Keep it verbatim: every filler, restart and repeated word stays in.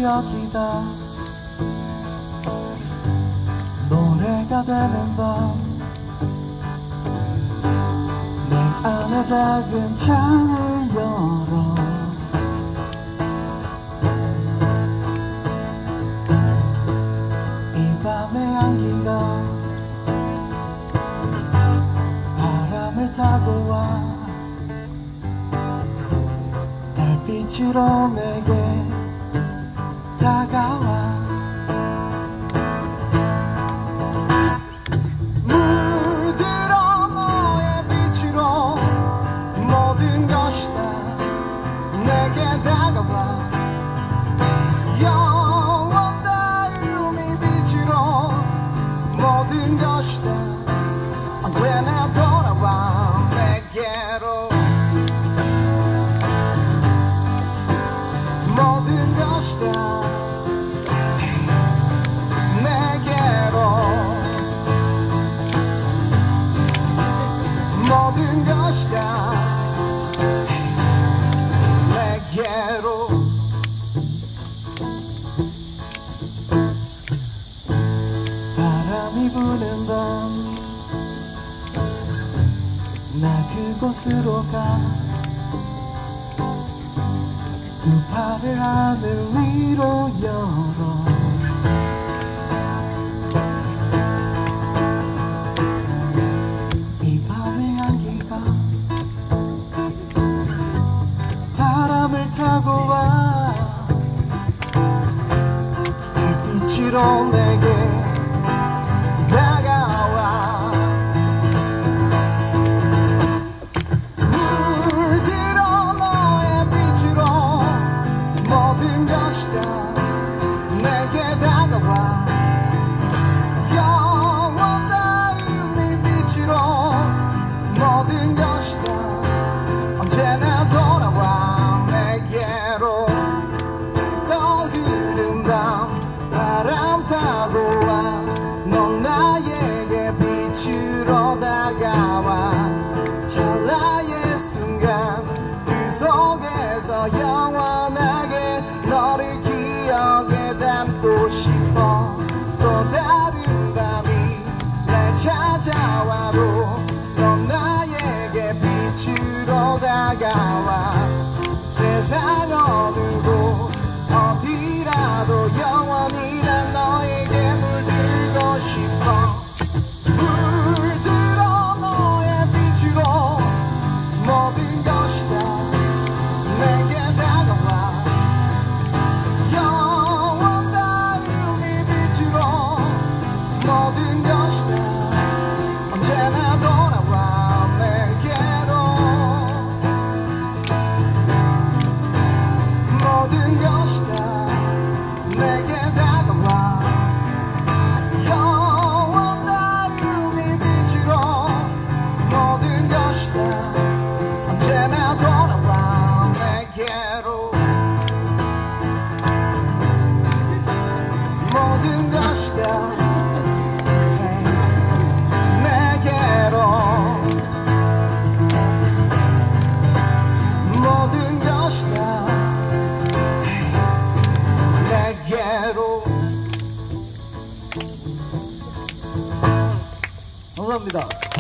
기억이다. 노래가 되는 밤 내 안에 작은 창을 열어 이 밤의 향기가 바람을 타고 와 달빛으로 내게 다가와 물들어 너의 빛으로 모든 것이 다 내게 다가와 영원 닿음이 빛으로 모든 것이 다 언제나 돌아와 내게로 모든 것이 다 모든 것이 다 내게로 바람이 부는 밤 나 그곳으로 가 두 팔을 하늘 위로 열어 타고 와 달빛으로 내게 다가와 물들어 너의 빛으로 모든 것이 다 내게 다가와 영원 닿음이 빛으로 모든 것이 다 언제나 돌아와 떠드는 밤 바람 타고 와 넌 나에게 빛으로 다가와 찰나의 순간 그 속에서 영원하게 너를 기억에 담고 싶어 또 다른 밤이 날 찾아와도 넌 나에게 빛으로 다가와 세상 어느 곳 어디라도 영원히 난 너에게 물들고 싶어 물들어 너의 빛으로 모든 것이 다 내게 다가와 영원 닿음이 빛으로 모든 것이 다 언제나 돌아와 내게로 모든 것이 다 내게 다가와 영원 닿음이 빛으로 모든 것이 다 언제나 돌아와 내게로 모든 것이 다 내게로 모든 것이 다 내게로. 감사합니다.